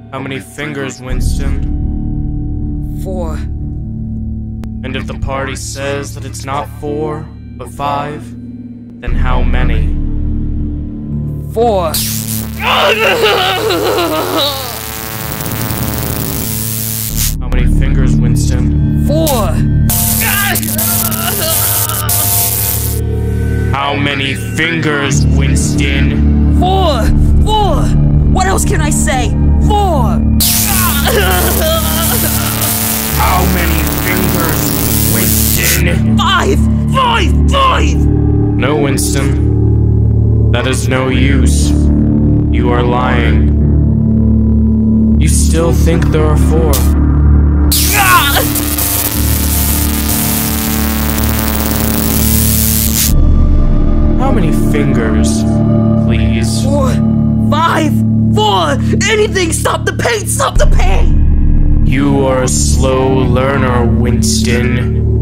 How many fingers, Winston? 4. And if the party says that it's not 4, but 5, then how many? 4. How many fingers, Winston? 4. How many fingers, Winston? 4. 4. What else can I say? 4. How many fingers, Winston? 5. 5. 5. No, Winston. That is no use. You are lying. You still think there are 4. How many fingers, please? 4. 5. 4. Anything! Stop the pain! Stop the pain! You are a slow learner, Winston.